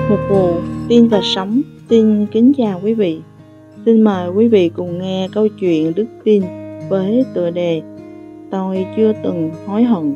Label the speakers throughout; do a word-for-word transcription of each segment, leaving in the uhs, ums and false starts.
Speaker 1: Một vụ tin và sống xin kính chào quý vị. Xin mời quý vị cùng nghe câu chuyện đức tin với tựa đề Tôi chưa từng hối hận.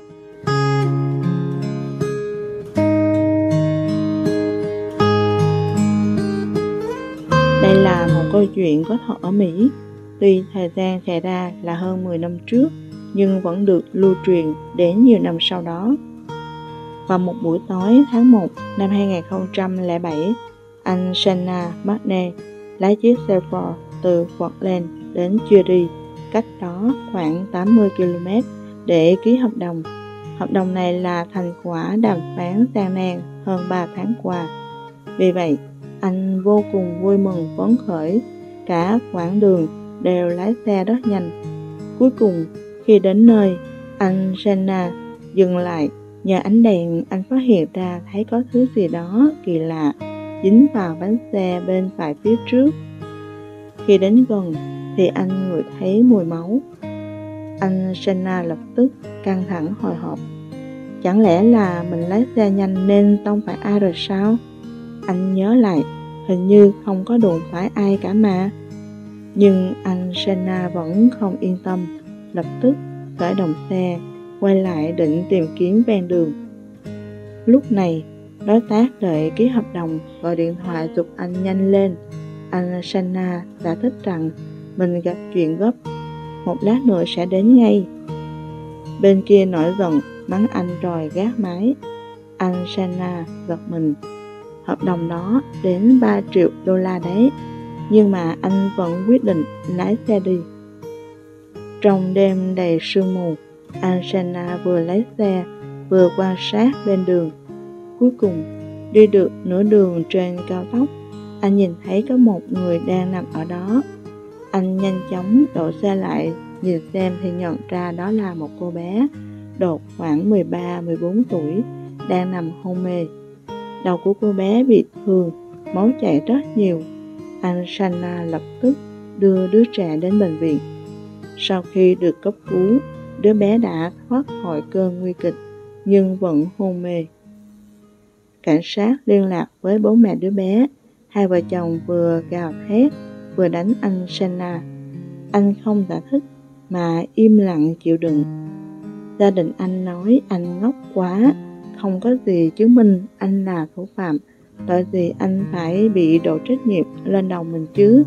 Speaker 1: Đây là một câu chuyện có thật ở Mỹ. Tuy thời gian xảy ra là hơn mười năm trước, nhưng vẫn được lưu truyền đến nhiều năm sau đó. Vào một buổi tối tháng một năm hai nghìn không trăm lẻ bảy, anh Shanna Martin lái chiếc xe Ford từ Portland đến Cherry, cách đó khoảng tám mươi ki lô mét, để ký hợp đồng. Hợp đồng này là thành quả đàm phán gian nan hơn ba tháng qua. Vì vậy, anh vô cùng vui mừng phấn khởi. Cả quãng đường đều lái xe rất nhanh. Cuối cùng, khi đến nơi, anh Shanna dừng lại. Nhờ ánh đèn, anh phát hiện ra thấy có thứ gì đó kỳ lạ dính vào bánh xe bên phải phía trước. Khi đến gần thì anh ngửi thấy mùi máu. Anh Shanna lập tức căng thẳng hồi hộp. Chẳng lẽ là mình lái xe nhanh nên tông phải ai rồi sao? Anh nhớ lại, hình như không có đụng phải ai cả mà. Nhưng anh Shanna vẫn không yên tâm, lập tức khởi động xe, quay lại định tìm kiếm ven đường. Lúc này, đối tác đợi ký hợp đồng gọi điện thoại giục anh nhanh lên. Anh Shanna giải thích rằng mình gặp chuyện gấp, một lát nữa sẽ đến ngay. Bên kia nổi giận mắng anh rồi gác máy. Anh Shanna giật mình. Hợp đồng đó đến ba triệu đô la đấy, nhưng mà anh vẫn quyết định lái xe đi. Trong đêm đầy sương mù, anh Shanna vừa lái xe vừa quan sát bên đường. Cuối cùng, đi được nửa đường trên cao tốc, anh nhìn thấy có một người đang nằm ở đó. Anh nhanh chóng đổ xe lại, nhìn xem thì nhận ra đó là một cô bé độ khoảng mười ba mười bốn tuổi, đang nằm hôn mê. Đầu của cô bé bị thương, máu chảy rất nhiều. Anh Shanna lập tức đưa đứa trẻ đến bệnh viện. Sau khi được cấp cứu, đứa bé đã thoát khỏi cơn nguy kịch, nhưng vẫn hôn mê. Cảnh sát liên lạc với bố mẹ đứa bé. Hai vợ chồng vừa gào thét, vừa đánh anh Shanna. Anh không giải thích, mà im lặng chịu đựng. Gia đình anh nói anh ngốc quá, không có gì chứng minh anh là thủ phạm. Tại vì anh phải bị đổ trách nhiệm lên đầu mình chứ.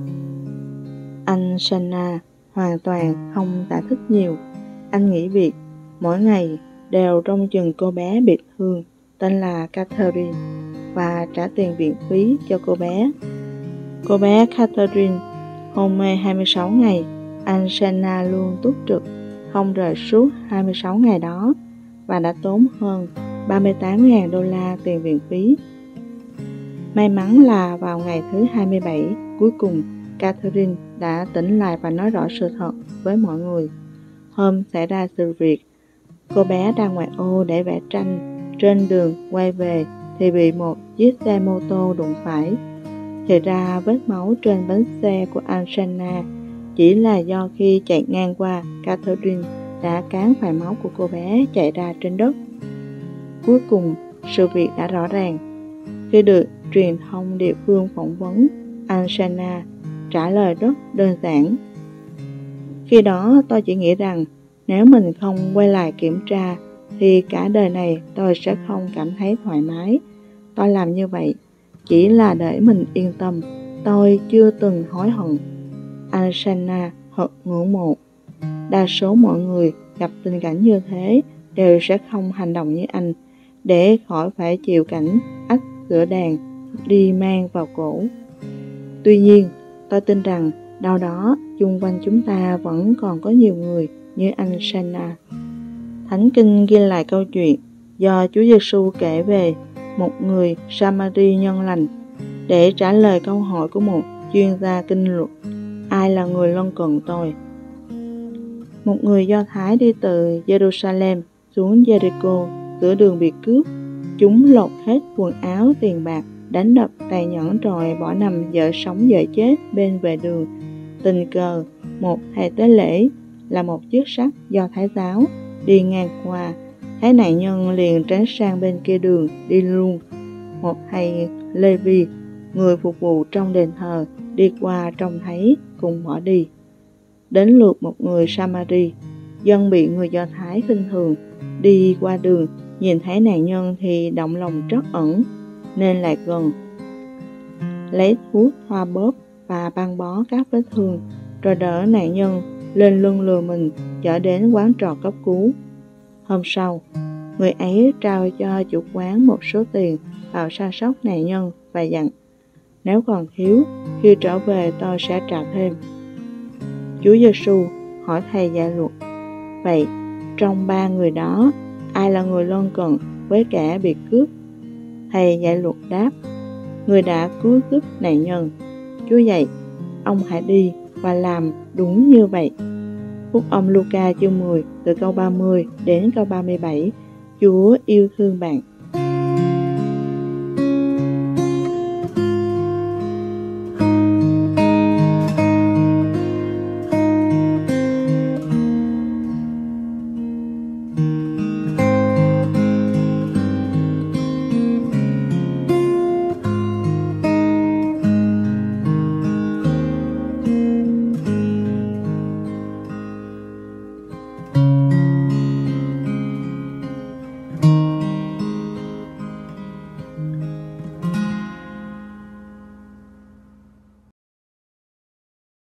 Speaker 1: Anh Shanna hoàn toàn không giải thích nhiều. Anh nghỉ việc, mỗi ngày đều trông chừng cô bé bị thương tên là Catherine và trả tiền viện phí cho cô bé. Cô bé Catherine hôn mê hai mươi sáu ngày. Anh Shanna luôn túc trực, không rời suốt hai mươi sáu ngày đó, và đã tốn hơn ba mươi tám nghìn đô la tiền viện phí. May mắn là vào ngày thứ hai mươi bảy, cuối cùng Catherine đã tỉnh lại và nói rõ sự thật với mọi người. Hôm xảy ra sự việc, cô bé ra ngoài ô để vẽ tranh. Trên đường quay về thì bị một chiếc xe mô tô đụng phải. Thì ra vết máu trên bánh xe của anh Shanna chỉ là do khi chạy ngang qua, Catherine đã cán phải máu của cô bé chạy ra trên đất. Cuối cùng, sự việc đã rõ ràng. Khi được truyền thông địa phương phỏng vấn, anh Shanna trả lời rất đơn giản. Khi đó tôi chỉ nghĩ rằng nếu mình không quay lại kiểm tra thì cả đời này tôi sẽ không cảm thấy thoải mái. Tôi làm như vậy chỉ là để mình yên tâm. Tôi chưa từng hối hận. Anh Shanna thật ngưỡng mộ. Đa số mọi người gặp tình cảnh như thế đều sẽ không hành động như anh, để khỏi phải chịu cảnh ách sữa đàn đi mang vào cổ. Tuy nhiên, tôi tin rằng đâu đó chung quanh chúng ta vẫn còn có nhiều người như anh Shanna. Thánh Kinh ghi lại câu chuyện do Chúa Giêsu kể về một người Samari nhân lành để trả lời câu hỏi của một chuyên gia kinh luật: ai là người lân cận tôi? Một người Do Thái đi từ Jerusalem xuống Jericho, giữa đường bị cướp. Chúng lột hết quần áo, tiền bạc, đánh đập tàn nhẫn rồi bỏ nằm dở sống dở chết bên vệ đường. Tình cờ, một thầy tế lễ là một chức sắc Do Thái giáo đi ngang qua, thấy nạn nhân liền tránh sang bên kia đường đi luôn. Một thầy Lê-vi, người phục vụ trong đền thờ, đi qua trông thấy cùng bỏ đi. Đến lượt một người Samari, dân bị người Do Thái khinh thường, đi qua đường, nhìn thấy nạn nhân thì động lòng trắc ẩn, nên lại gần, lấy thuốc thoa bóp và băng bó các vết thương, rồi đỡ nạn nhân lên lưng lừa mình chở đến quán trọ cấp cứu. Hôm sau, người ấy trao cho chủ quán một số tiền vào săn sóc nạn nhân và dặn: nếu còn thiếu, khi trở về tôi sẽ trả thêm. Chúa Giêsu hỏi thầy dạy luật: vậy trong ba người đó, ai là người lân cận với kẻ bị cướp? Thầy dạy luật đáp: người đã cứu cướp nạn nhân. Chúa dạy: ông hãy đi và làm đúng như vậy. Phúc âm Luca chương mười từ câu ba mươi đến câu ba mươi bảy. Chúa yêu thương bạn.